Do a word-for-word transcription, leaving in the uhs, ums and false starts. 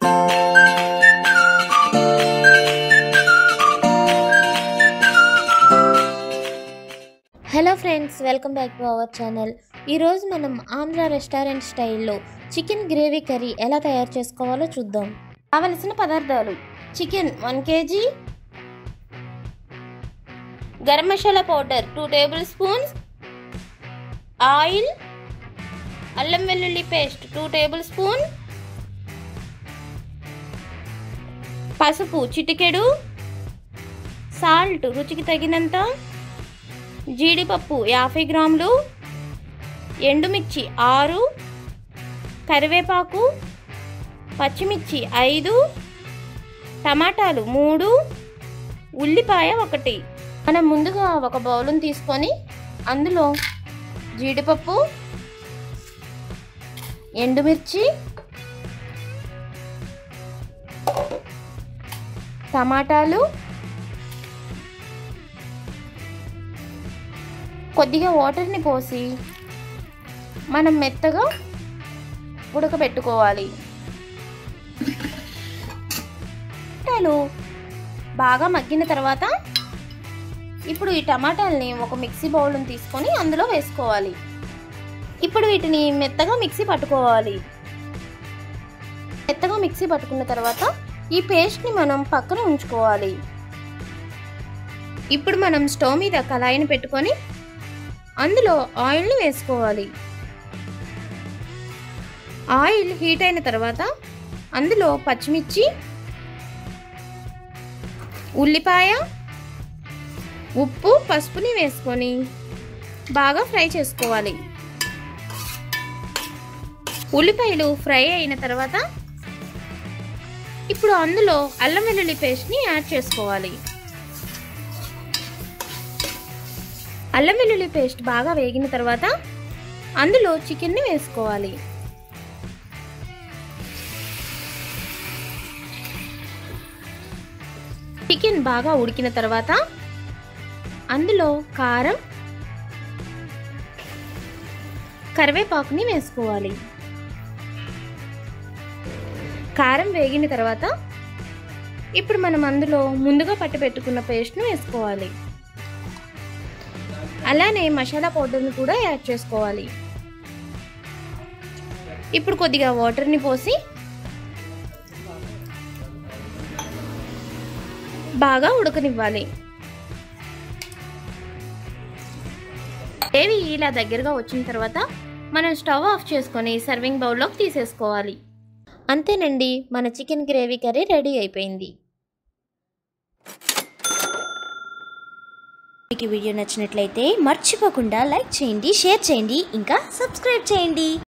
Hello friends, welcome back to our channel. ఈరోజు మనం Andhra restaurant స్టైల్లో చికెన్ గ్రేవీ కర్రీ ఎలా తయారు చేసుకోవాలో చూద్దాం. కావలసిన పదార్థాలు: chicken one KG, garam masala powder two tablespoons, oil, అల్లం వెల్లుల్లి పేస్ట్ టూ టేబుల్ స్పూన్, పసుపు చిటికెడు, సాల్ట్ రుచికి తగినంత, జీడిపప్పు యాభై గ్రాములు, ఎండుమిర్చి ఆరు, కరివేపాకు, పచ్చిమిర్చి ఐదు, టమాటాలు మూడు, ఉల్లిపాయ ఒకటి. మనం ముందుగా ఒక బౌలును తీసుకొని అందులో జీడిపప్పు, ఎండుమిర్చి, టమాటాలు, కొద్దిగా వాటర్ని పోసి మనం మెత్తగా ఉడకబెట్టుకోవాలి. టమాటాలు బాగా మగ్గిన తర్వాత ఇప్పుడు ఈ టమాటాలని ఒక మిక్సీ బౌల్ని తీసుకొని అందులో వేసుకోవాలి. ఇప్పుడు వీటిని మెత్తగా మిక్సీ పట్టుకోవాలి. మెత్తగా మిక్సీ పట్టుకున్న తర్వాత ఈ పేస్ట్ని మనం పక్కన ఉంచుకోవాలి. ఇప్పుడు మనం స్టవ్ మీద కళాయిని పెట్టుకొని అందులో ఆయిల్ని వేసుకోవాలి. ఆయిల్ హీట్ అయిన తర్వాత అందులో పచ్చిమిర్చి, ఉల్లిపాయ, ఉప్పు, పసుపుని వేసుకొని బాగా ఫ్రై చేసుకోవాలి. ఉల్లిపాయలు ఫ్రై అయిన తర్వాత ఇప్పుడు అందులో అల్లం వెల్లుల్లి పేస్ట్ని యాడ్ చేసుకోవాలి. అల్లం వెల్లుల్లి పేస్ట్ బాగా వేగిన తర్వాత అందులో చికెన్ని వేసుకోవాలి. చికెన్ బాగా ఉడికిన తర్వాత అందులో కారం, కరివేపాకుని వేసుకోవాలి. కారం వేగిన తర్వాత ఇప్పుడు మనం అందులో ముందుగా పట్టి పెట్టుకున్న పేస్ట్ను వేసుకోవాలి. అలానే మసాలా పౌడర్ని కూడా యాడ్ చేసుకోవాలి. ఇప్పుడు కొద్దిగా వాటర్ని పోసి బాగా ఉడకనివ్వాలి. గ్రేవీ ఇలా దగ్గరగా వచ్చిన తర్వాత మనం స్టవ్ ఆఫ్ చేసుకొని సర్వింగ్ బౌల్లోకి తీసేసుకోవాలి. అంతేనండి, మన చికెన్ గ్రేవీ కర్రీ రెడీ అయిపోయింది. మీకు వీడియో నచ్చినట్లయితే మర్చిపోకుండా లైక్ చేయండి, షేర్ చేయండి, ఇంకా సబ్స్క్రైబ్ చేయండి.